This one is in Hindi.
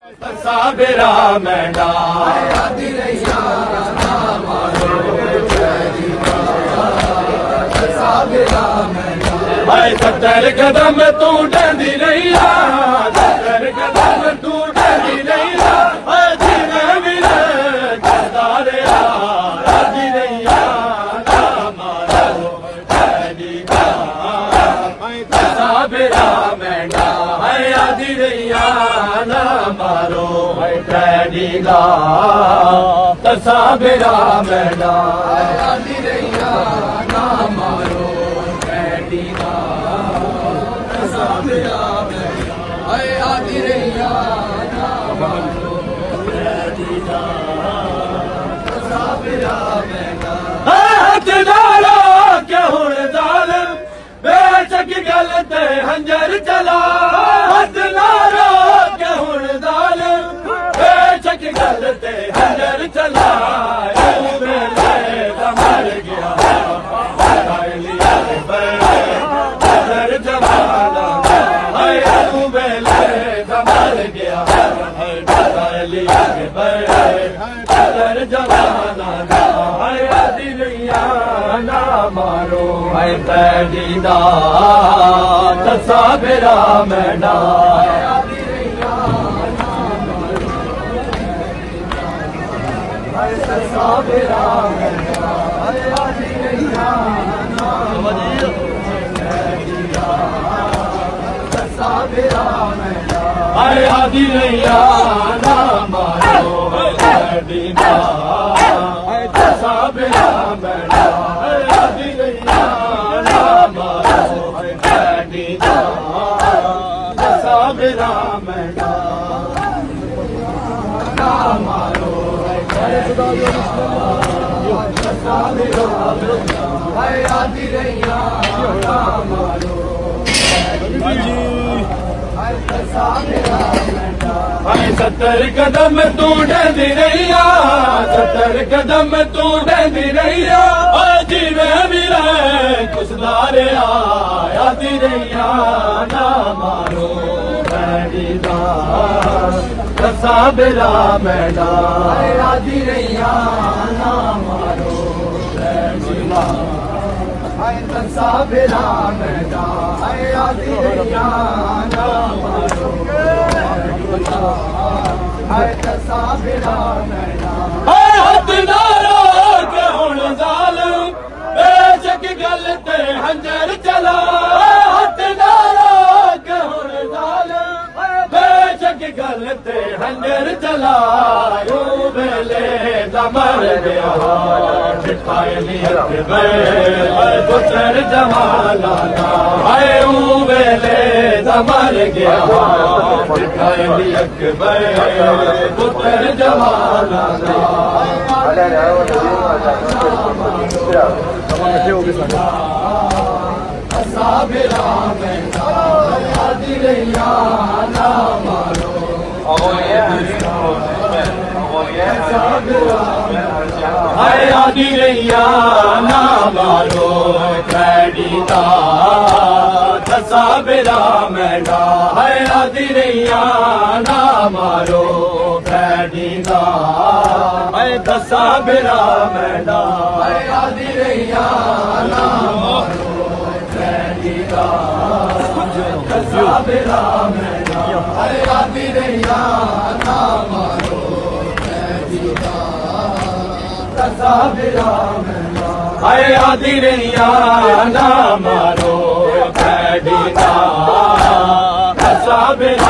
साबिरा मैडा सत्तर कदम तू डंदी नहीं सत्तर कदम तू डंदी नहीं साबिरा मैडा आदि रैया ना मारो डैडीगा साबिरा मैडा आदि रैया ना मारो डैडीगा साबिरा मैडा आदि रैया ना मारो डैडीगा साबिरा मैडा क्या हुण जालिम बेशक गलत हंजर चला हद नारा के हुण जालिम बेशक गलत हंजर चला मर गया हर जमाना मर गया हर जमाना ना मारो है पैदीदा साबिरा मैडा साबिरा आदि रैया ना मारो पैदीदा साबिरा मैडा आदि रैया ना मारो पैदीदा साबिरा मैडा ना मारो आदि रैया ना मारो सत्तर कदम तू डंदी रैया सत्तर कदम तू डंदी रैया जीवे मिले कुछ दारे आदि रैया ना मारो डैडीदा साबिरा मैडा आदि रैया ना मारो डैडीदा साबिरा मैडा आदि रैया ना मारो साबिरा मैडा हद नारा के हुण जालिम बेशक गलत हंजर चला हद नारा के हुण जालिम बेशक गलत हंजर चला यू बेले मर गया पुत्र जमाना बेले मर गया पुत्र जमाना साबिरा मैडा आदि रैया ना मारो आदि रैया ना मारो डैडीदा साबिरा मैडा आदि रैया ना मारो डैडीदा साबिरा मैडा आदि रैया ना मारो डैडीदा साबिरा मैडा आदि रैया ना मारो डैडीदा साबिरा मैडा आदि रैया ना मारो डैडीदा साबिरा